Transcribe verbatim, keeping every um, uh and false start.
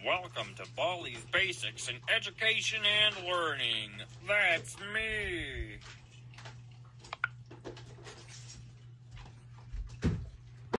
Welcome to Baldi's Basics in Education and Learning. That's me.